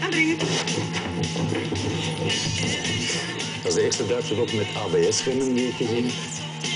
aandringen. Dat is de eerste Duitse rok met ABS-remmen die ik gezien heb.